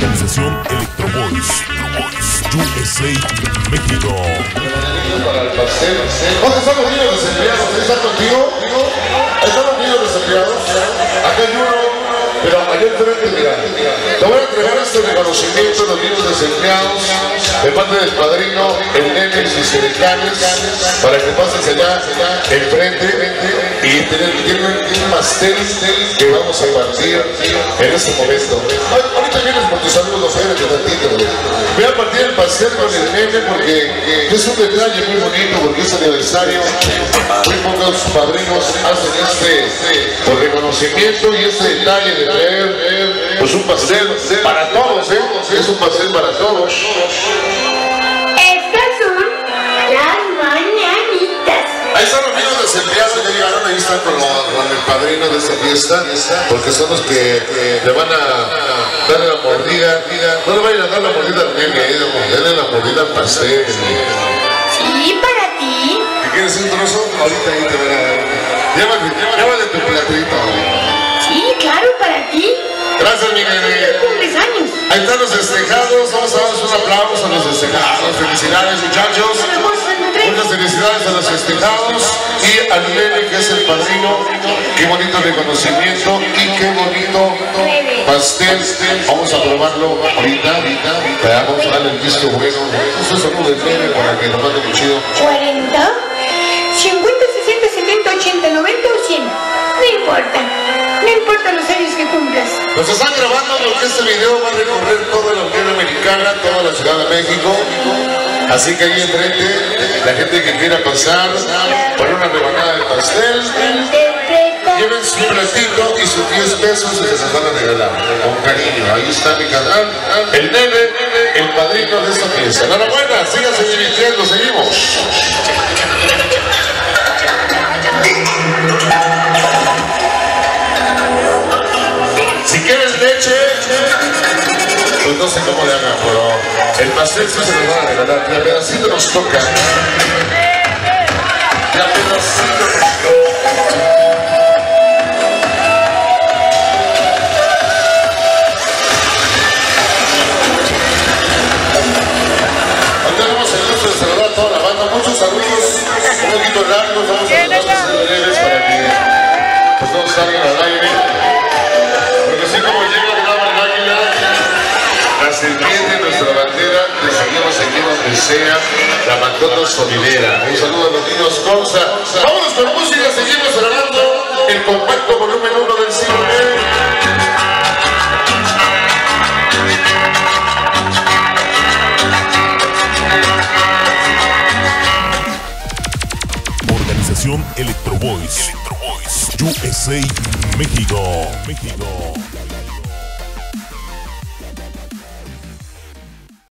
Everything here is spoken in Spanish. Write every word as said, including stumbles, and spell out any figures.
Organización Electro Boys, U S A, México. Para el pastel. ¿Dónde están los niños desempleados? ¿Están contigo? ¿Están los niños desempleados? Acá hay uno, pero allá enfrente, mira. Te voy a entregar este reconocimiento a los niños desempleados de parte del padrino, el nene y sus cercanos, para que pases allá enfrente y tienen un pastel que vamos a partir en este momento. Ahorita vienes por tus saludos, espérate tantito. Voy a partir el pastel con el nene porque es un detalle muy bonito, porque es aniversario. Muy pocos padrinos hacen este reconocimiento y este detalle de traer pues un pastel para todos, ¿eh? Es un pastel para todos. Estas son las mañanitas. Ahí están los niños desempleados, ya llegaron, ahí están con, lo, con el padrino de esta fiesta, porque son los que, que le van a dar la mordida. No le vayan a dar la mordida al nene, denle la mordida al pastel. Sí, para ti. ¿Te quieres un trozo? Ahorita ahí te van a dar. Llévale, llévale tu platito. Sí, claro, para ti. Gracias, mi nene. Cumples años. Ahí están los festejados, vamos a darles un aplauso a los festejados. Felicidades, muchachos. Muchas felicidades a los festejados y al nene que es el padrino. Qué bonito reconocimiento y qué bonito pastel. Vamos a probarlo ahorita, ahorita. Vamos a darle el visto bueno. Eso es algo del nene para que nos mande muy chido. cuarenta, cincuenta, sesenta, setenta, ochenta, noventa o cien. No importa. No importa los años que cumplas. Nos están grabando porque este video va a recorrer toda la Unión Americana, toda la Ciudad de México. Así que ahí enfrente, la gente que quiera pasar por una rebanada de pastel, lleven su platito y sus diez pesos y se los van a regalar con cariño. Ahí está mi canal, el nene, el padrino de esta fiesta. Enhorabuena, síganse divirtiendo, seguimos. Si quieres leche, pues no sé cómo le hagan, pero el pastel sí se nos va a regalar. Y a pedacito nos toca. Y a pedacito nos toca. Hoy tenemos el gusto de saludar a toda la banda. Muchos saludos, un poquito largos. Vamos a saludar a los breves para que pues todos salgan al aire. Así como llega el águila, la serpiente, nuestra bandera, le seguimos aquí donde sea, la mascota sonidera. Un saludo a los niños Conza. Vámonos con música, seguimos grabando el compacto volumen uno del cine. Organización Electro Boys, U S A, México, México.